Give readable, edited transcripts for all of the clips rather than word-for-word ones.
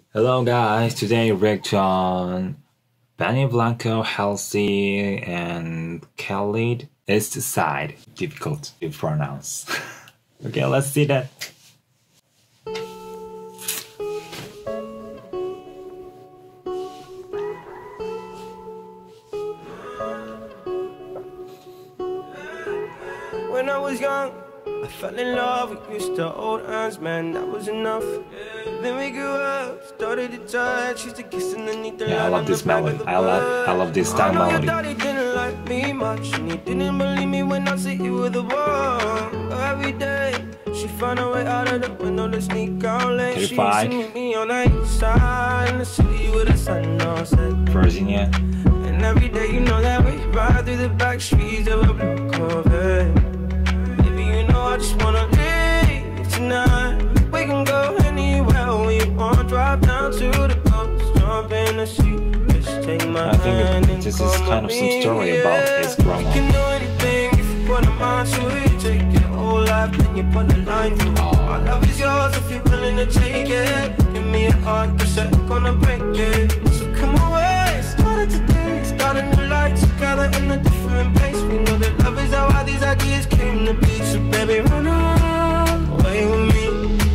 Hello guys, today react on Benny Blanco, Halsey, and Khalid East Side. Difficult to pronounce. Okay, let's see that. When I was young, I fell in love with used to old hands, man, that was enough. Then we grew up, started to touch, used to kiss underneath the Yeah, I love this melody. I love this style melody. Daddy didn't like me much, and he didn't believe me when I said you were the one. Every day, she found a way out of the window to sneak out late. She used to meet me on the east side, in the city with the sun on set. Virginia. And every day, you know that we ride through the back streets of a blue Corvette. I just wanna leave tonight. We can go anywhere we want. Drive down to the coast, jump in the sea. Just take my hand. I think this is kind of some story about his grandma. You can do anything if you put a mind to it. Take your whole life and you put a line through it. My love is yours if you're willing to take it. Give me a heart, cause I'm gonna break it. So come away, started today. Start a new life together in a different place. We know that love is how all these ideas came to be. So baby, run away with me.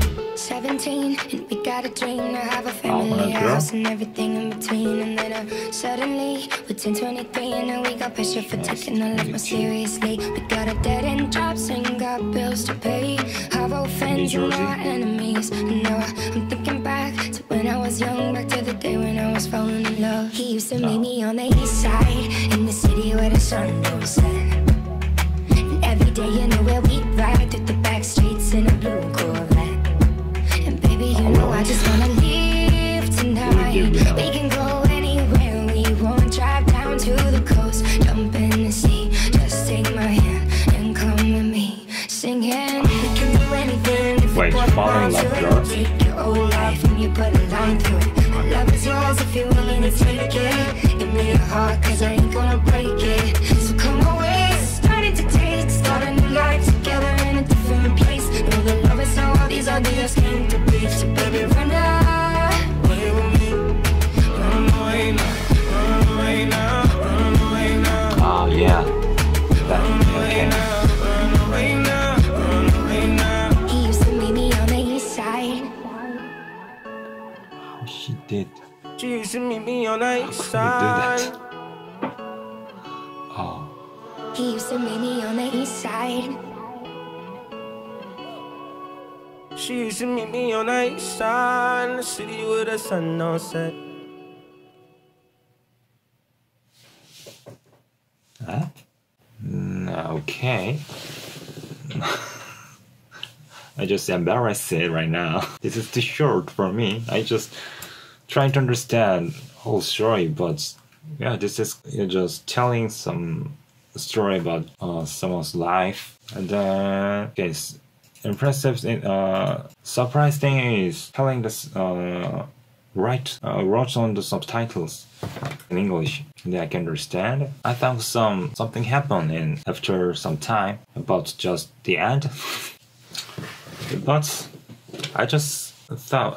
17 and we got a dream to have a family, a house and everything in between. And then suddenly we're 10, 23 and now we got pressure for taking our life more seriously. We got a dead end jobs and got bills to pay. Our old friends and our enemies. And now I'm thinking back to when I was young, back to the day when I was falling in love. He used to meet me on the east side, in the city where the sun don't set. And every day, you know where we ride through the back streets in a blue Corvette. And baby, you know I just wanna leave tonight. We can go anywhere we want. Drive down to the coast, jump in the sea. Just take my hand and come with me, singing. We can do anything if you put a mind to it. Take your whole life and you put a line through it. My love is yours if you're willing to take it. Give me a heart, cause I ain't gonna break it. So come away, starting to taste. Start a new life together in a different place. Know that love is how all these ideas came to be. So baby, run away with me. Run away now, run away now, run away now. Oh yeah. Okay. Run away now, run away now. He used to meet me on the east side. How she did? She used to meet me on the east How could you do that? side. Oh. He used to meet me on the east side. She used to meet me on the east side, in the city with the sun on set. Huh? Okay. I just embarrassed it right now. This is too short for me. I just trying to understand whole story, but yeah, this is just telling some story about someone's life. And then, okay, impressive. Surprise thing is telling this wrote on the subtitles in English. And I can understand. I thought something happened in after some time about just the end. But I just thought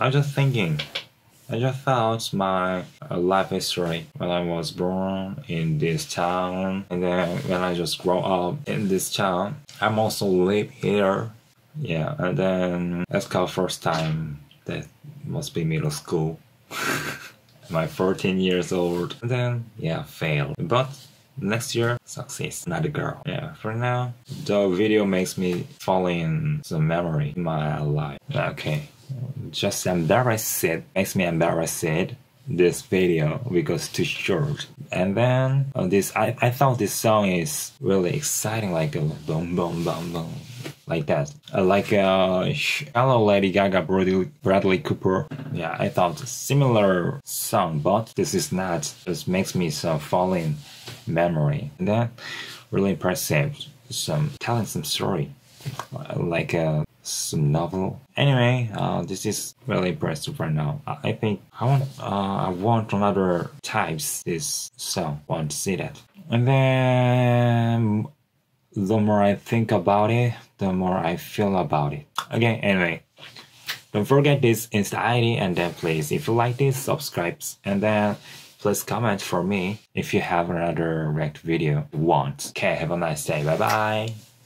my life history when I was born in this town, and then when I just grow up in this town, I'm also live here. Yeah, and then that's called first time. That must be middle school. My 14 years old. And then yeah, failed. But next year, success, not a girl. Yeah, for now, the video makes me fall in some memory in my life. Okay, just embarrassed it, makes me embarrassed it, this video because too short. And then I thought this song is really exciting, like a boom boom boom boom, like that, like Hello Lady Gaga, Bradley Cooper. Yeah, I thought similar song, but this is not. Just makes me fall in memory. And then really impressive, telling some story, like some novel. Anyway, this is really impressive right now. I think I want another types this song. Want to see that. And then the more I think about it, the more I feel about it. Okay, anyway, Don't forget this Insta ID, and then please, if you like this, subscribe, and then please comment for me if you have another react video you want. Okay, have a nice day. Bye bye.